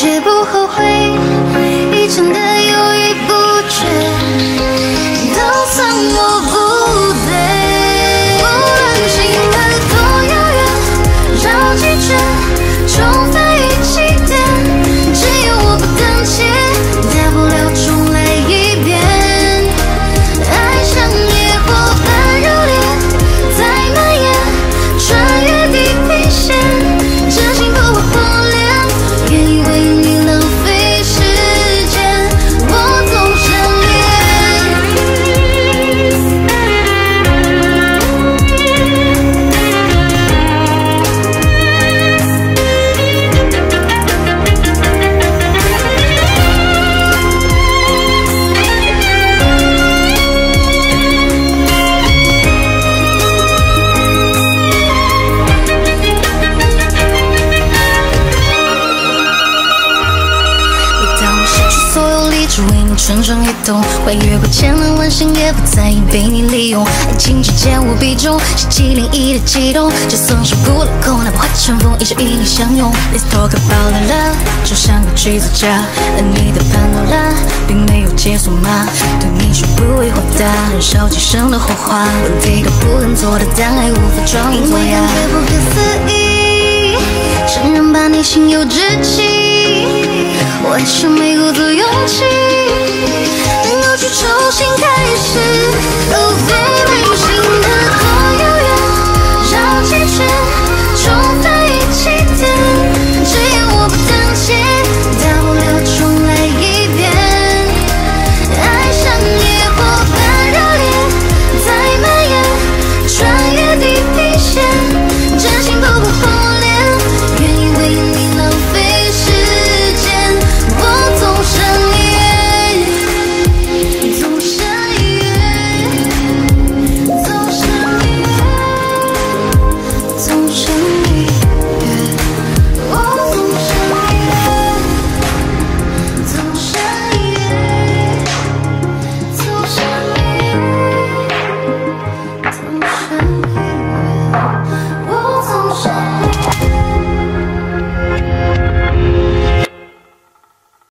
却不后悔，以前的犹豫不决，都算我不对。无论心还多遥远，绕几圈，重返于起点，只有我不胆怯，大不了重来一遍。爱像野火般热烈，在蔓延，穿越地平线，真心不会破裂，愿意为你浪费时间，我总善只为你蠢蠢欲动，会越过千难万险，也不在意被你利用。爱情之间无比重，是701的悸动。就算是不落空，哪怕会尘封，依旧与你相拥。Let's talk about the love， 就像个剧作家，而你的潘多拉并没有解锁吗？对你却不会回答，燃烧几生的火花，问题都不能做的，但爱无法装作哑。因为感觉不可思议，承认吧，你心有志气，完全没鼓足勇气，能够去重新开始。Oh baby。